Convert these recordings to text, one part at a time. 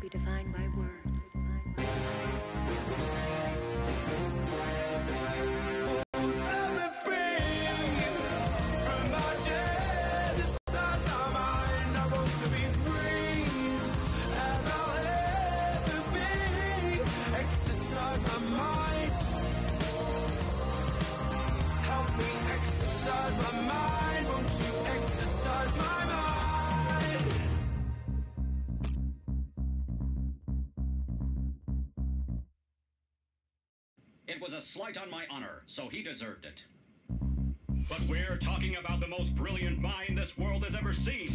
be defined by words. It was a slight on my honor, so he deserved it. But we're talking about the most brilliant mind this world has ever seen.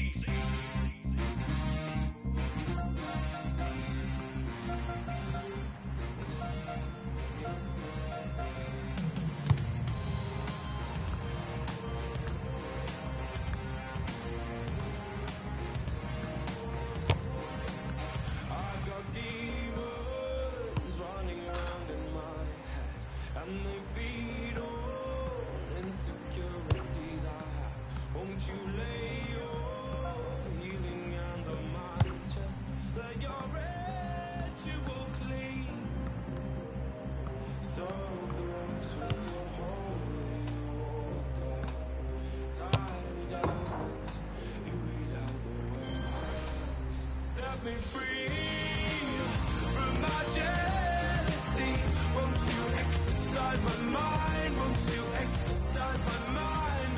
Me free from my jealousy. Won't you exercise my mind? Won't you exercise my mind?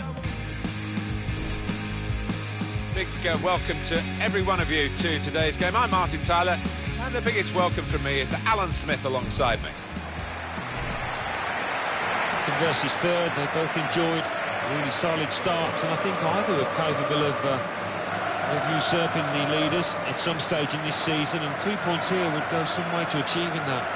Big welcome to every one of you to today's game. I'm Martin Tyler, and the biggest welcome from me is to Alan Smith alongside me. Second versus third, they both enjoyed really solid starts, and I think either are capable of usurping the leaders at some stage in this season, and 3 points here would go some way to achieving that.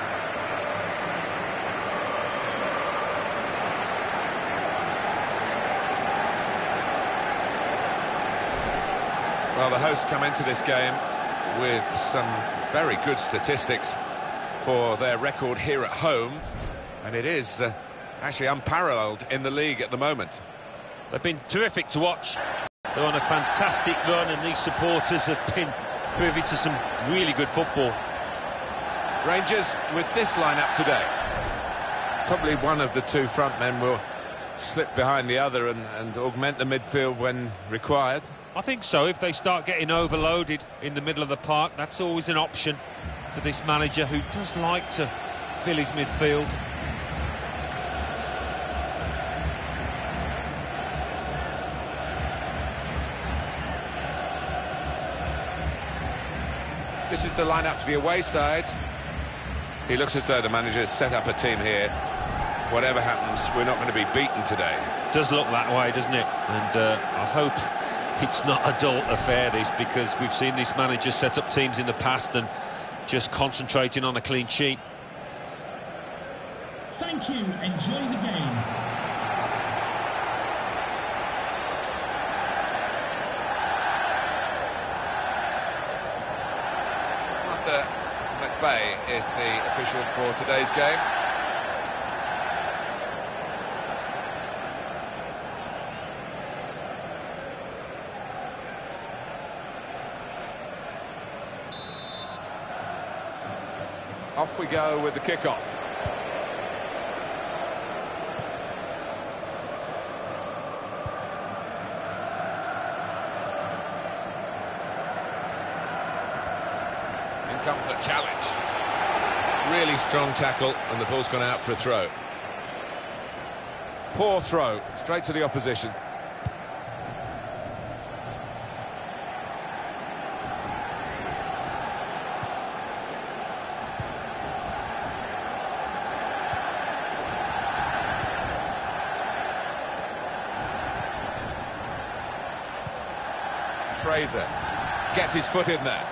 Well, the hosts come into this game with some very good statistics for their record here at home, and it is actually unparalleled in the league at the moment. They've been terrific to watch. They're on a fantastic run, and these supporters have been privy to some really good football. Rangers with this lineup today. Probably one of the two front men will slip behind the other and augment the midfield when required. I think so. If they start getting overloaded in the middle of the park, that's always an option for this manager, who does like to fill his midfield. This is the lineup for the away side. He looks as though the manager has set up a team here. Whatever happens, we're not going to be beaten today. Does look that way, doesn't it? And I hope it's not a dull affair, this, because we've seen this manager set up teams in the past and just concentrating on a clean sheet. Thank you. Enjoy the game. McBay is the official for today's game. Off we go with the kickoff. Comes a challenge. Really strong tackle, and the ball's gone out for a throw. Poor throw, straight to the opposition. Fraser gets his foot in there.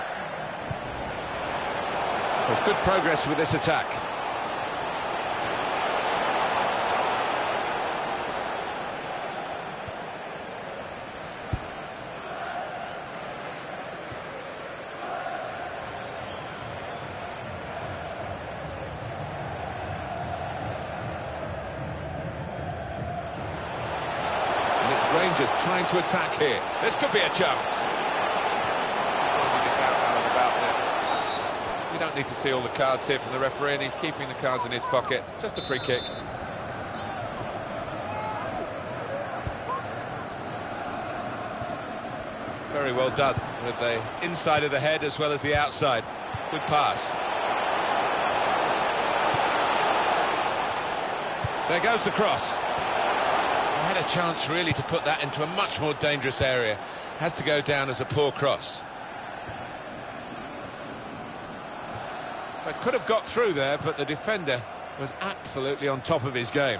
There's good progress with this attack. And it's Rangers trying to attack here. This could be a chance. Pointing this out and about there. need to see all the cards here from the referee, and he's keeping the cards in his pocket. Just a free kick. Very well done, with the inside of the head as well as the outside. Good pass. There goes the cross. I had a chance really to put that into a much more dangerous area. Has to go down as a poor cross. But could have got through there, but the defender was absolutely on top of his game.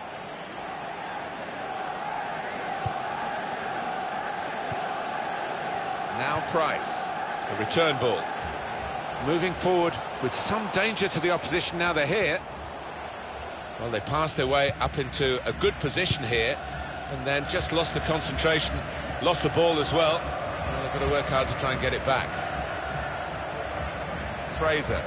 Now Price, the return ball. Moving forward with some danger to the opposition now they're here. Well, they passed their way up into a good position here, and then just lost the concentration, lost the ball as well. Well, they've got to work hard to try and get it back. Fraser.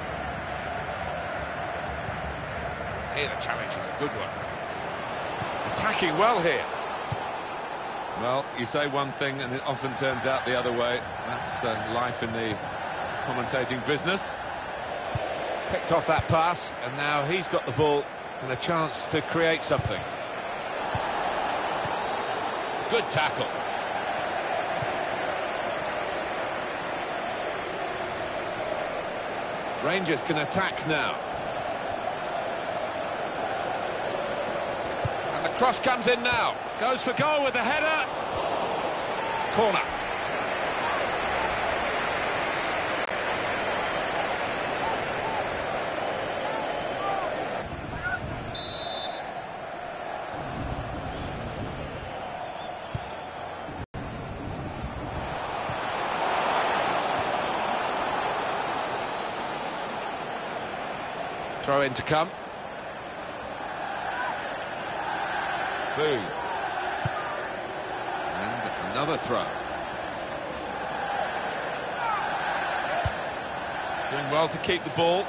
Here the challenge is a good one. Attacking well here. Well, you say one thing and it often turns out the other way. That's life in the commentating business. Picked off that pass, and now he's got the ball and a chance to create something. Good tackle. Rangers can attack now. And the cross comes in now. Goes for goal with the header. Corner. Throw in to come. Boom. And another throw. Doing well to keep the ball.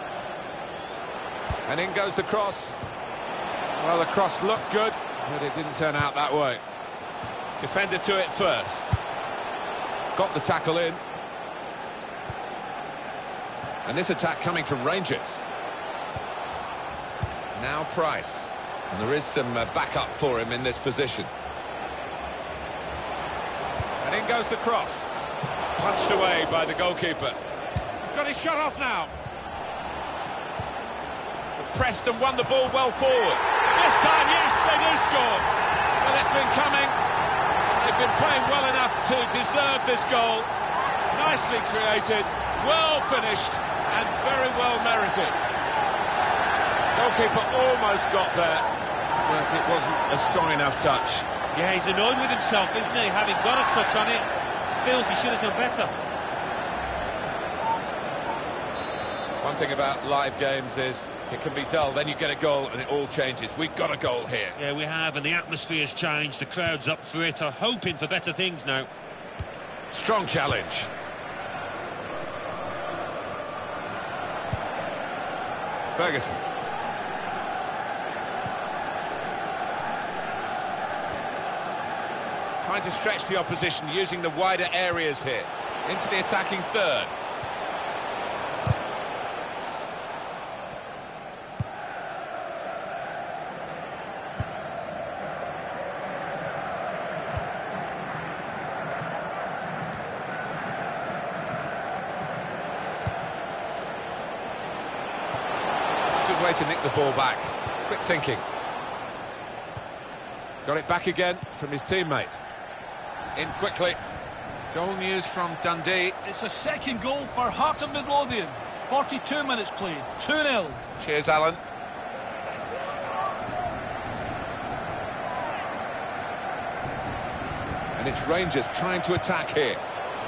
And in goes the cross. Well, the cross looked good, but it didn't turn out that way. Defender to it first. Got the tackle in. And this attack coming from Rangers. Now Price, and there is some backup for him in this position. And in goes the cross, punched away by the goalkeeper. He's got his shot off now. Pressed and won the ball well forward. This time, yes, they do score. Well, it's been coming. They've been playing well enough to deserve this goal. Nicely created, well finished, and very well merited. Goalkeeper almost got there, but it wasn't a strong enough touch. Yeah, he's annoyed with himself, isn't he? Having got a touch on it, feels he should have done better. One thing about live games is it can be dull, then you get a goal and it all changes. We've got a goal here. Yeah, we have, and the atmosphere's changed. The crowd's up for it, are hoping for better things now. Strong challenge. Ferguson. Trying to stretch the opposition, using the wider areas here. Into the attacking third. It's a good way to nick the ball back. Quick thinking. He's got it back again from his teammate. In quickly. Goal news from Dundee. It's a second goal for Heart of Midlothian. 42 minutes played, 2-0. Cheers, Alan. And it's Rangers trying to attack here.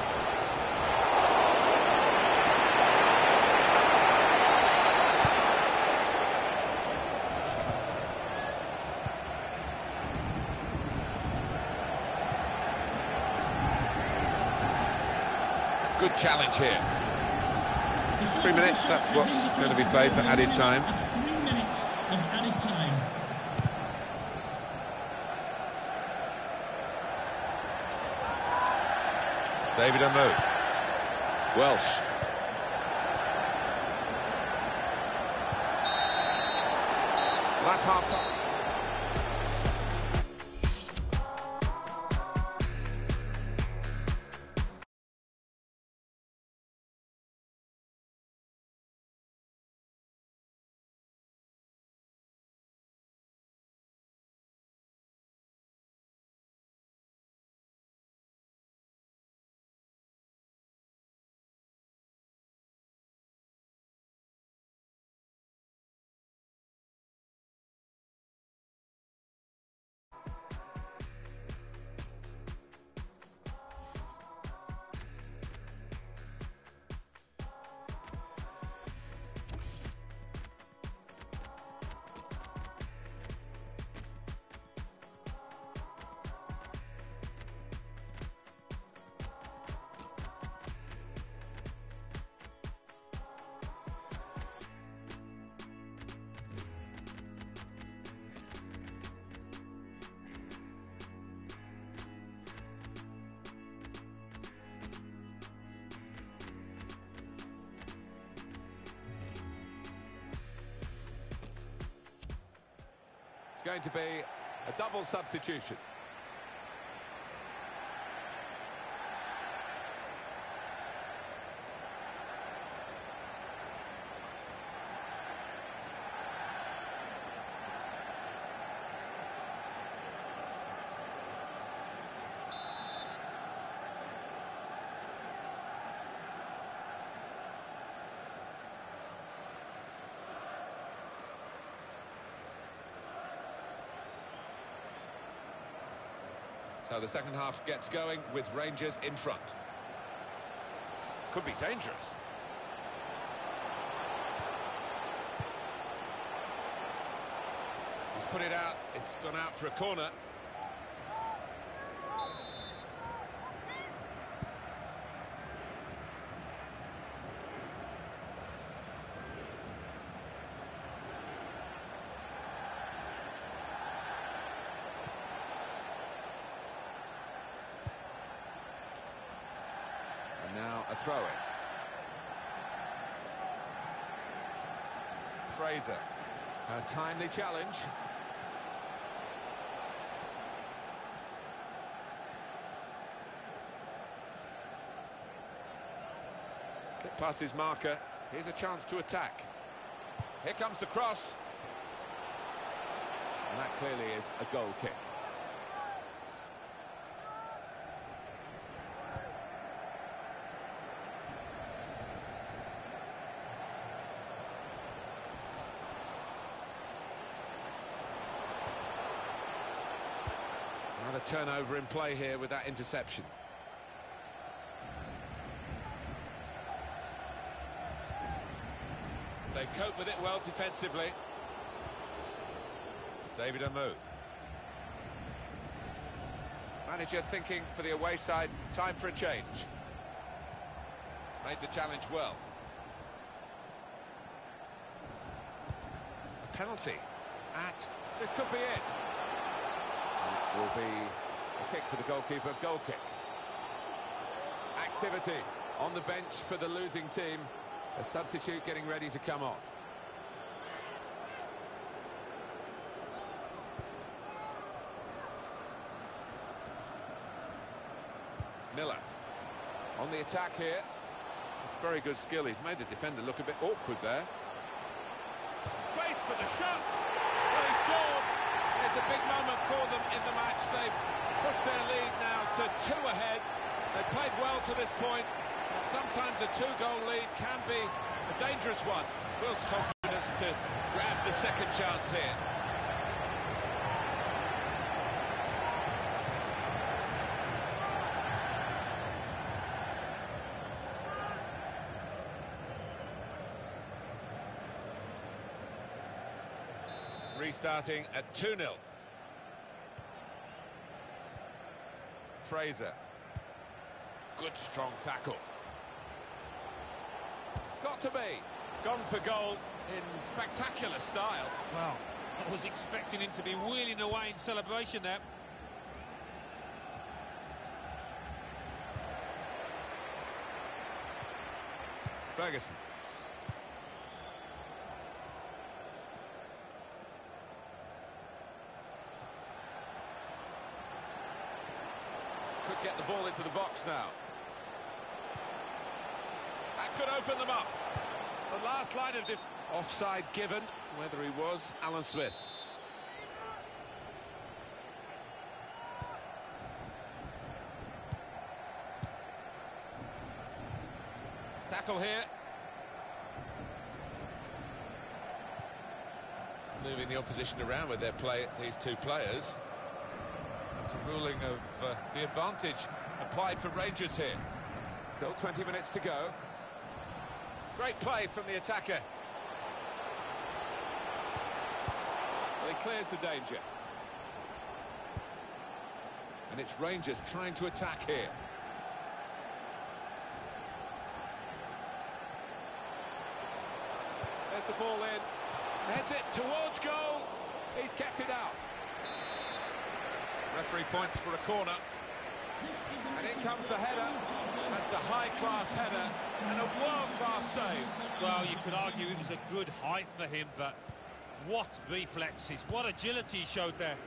Good challenge here. 3 minutes, that's what's going to be played for added time. 3 minutes of added time. David Amu. Welsh. That's half-time. It's going to be a double substitution. So the second half gets going with Rangers in front. Could be dangerous. He's put it out. It's gone out for a corner. Now a throw-in. Fraser, a timely challenge. Slip past his marker. Here's a chance to attack. Here comes the cross. And that clearly is a goal kick. Another turnover in play here with that interception. They cope with it well defensively. David Amu. Manager thinking for the away side, time for a change. Made the challenge well. A penalty at... This could be it. Will be a kick for the goalkeeper, goal kick. Activity on the bench for the losing team. A substitute getting ready to come on. Miller on the attack here. It's very good skill. He's made the defender look a bit awkward there. Space for the shot. Well, he scored. It's a big moment for them in the match. They've pushed their lead now to 2 ahead. They've played well to this point. And sometimes a 2-goal lead can be a dangerous one. Will's confidence to grab the second chance here. Restarting at 2-0. Fraser. Good strong tackle. Got to be. Gone for goal in spectacular style. Well, I was expecting him to be wheeling away in celebration there. Ferguson. ball into the box now. That could open them up. The last line of offside given, whether he was Alan Smith. Tackle here. Moving the opposition around with their play, these two players. It's a ruling of the advantage applied for Rangers here. Still 20 minutes to go. Great play from the attacker. Well, he clears the danger. And it's Rangers trying to attack here. There's the ball in. Heads it towards goal. He's kept it out. Referee points for a corner. And in comes the header. That's a high-class header and a world-class save. Well, you could argue it was a good height for him, but what reflexes, what agility he showed there.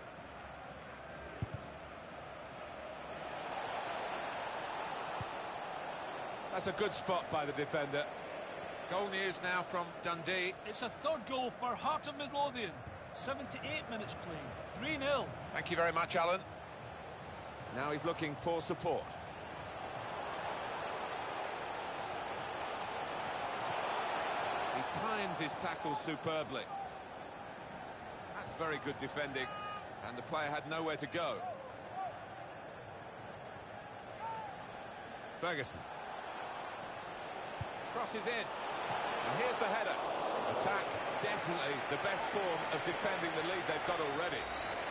That's a good spot by the defender. Goal news now from Dundee. It's a third goal for Heart of Midlothian. 78 minutes played, 3-0. Thank you very much, Alan. Now he's looking for support. He times his tackles superbly. That's very good defending, and the player had nowhere to go. Ferguson. Crosses in. And here's the header. Attack, definitely the best form of defending the lead they've got already.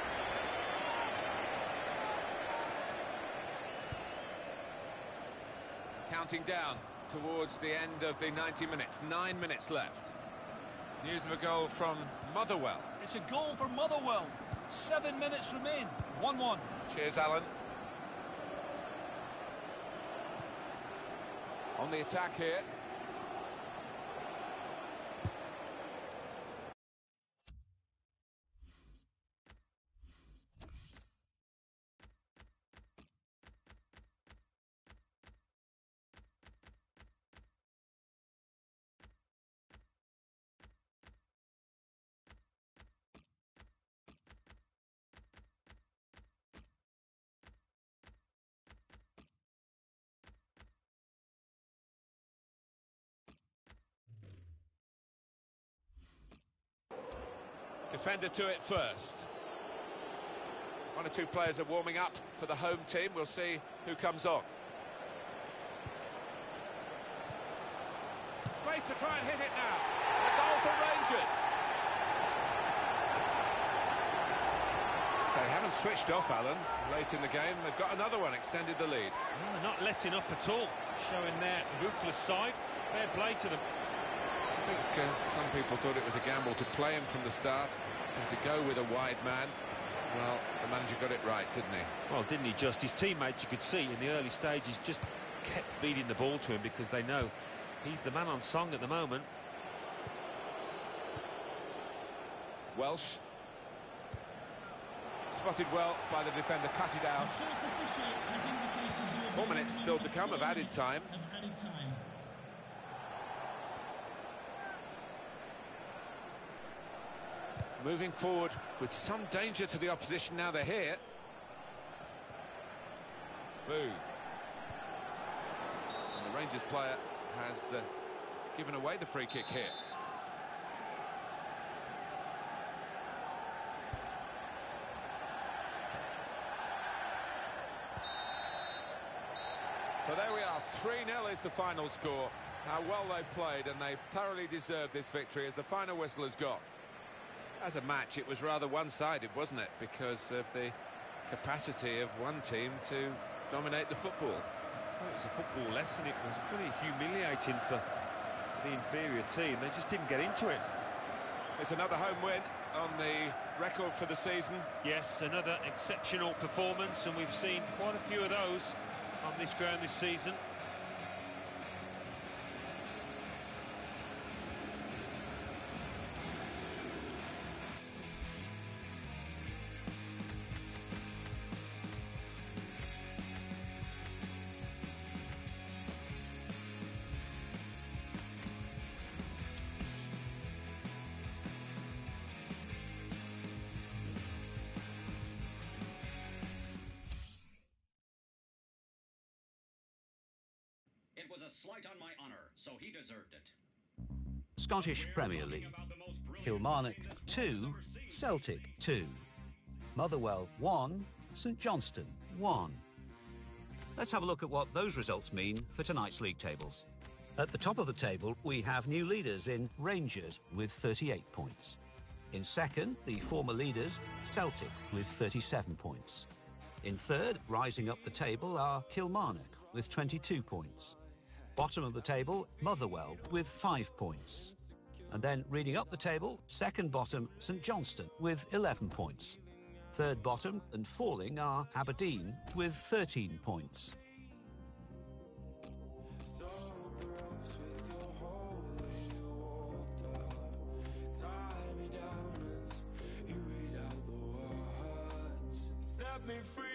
Counting down towards the end of the 90 minutes. 9 minutes left. News of a goal from Motherwell. It's a goal for Motherwell. 7 minutes remain. 1-1. Cheers, Alan. On the attack here. Defender to it first. One or two players are warming up for the home team. We'll see who comes on. Space to try and hit it now. A goal for Rangers. They haven't switched off, Alan, late in the game. They've got another one, extended the lead. Well, they're not letting up at all, showing their ruthless side. Fair play to them. I think some people thought it was a gamble to play him from the start and to go with a wide man. Well, the manager got it right, didn't he? Well, didn't he just? His teammates, you could see in the early stages, just kept feeding the ball to him because they know he's the man on song at the moment. Welsh. Spotted well by the defender, cut it out. 4 minutes still to come of added time. Moving forward with some danger to the opposition now they're here. Boo. And the Rangers player has given away the free kick here. So there we are, 3-0 is the final score. How well they've played, and they've thoroughly deserved this victory as the final whistle has gone. As a match, it was rather one-sided, wasn't it? Because of the capacity of one team to dominate the football. Well, it was a football lesson. It was pretty humiliating for the inferior team. They just didn't get into it. It's another home win on the record for the season. Yes, another exceptional performance, and we've seen quite a few of those on this ground this season. was a slight on my honor, so he deserved it. Scottish Premier League. Kilmarnock 2, Celtic 2. Motherwell 1, St Johnstone 1. Let's have a look at what those results mean for tonight's league tables. At the top of the table, we have new leaders in Rangers with 38 points. In second, the former leaders, Celtic, with 37 points. In third, rising up the table, are Kilmarnock with 22 points. Bottom of the table, Motherwell with 5 points. And then reading up the table, second bottom, St Johnstone with 11 points. Third bottom and falling are Aberdeen with 13 points. Set me free.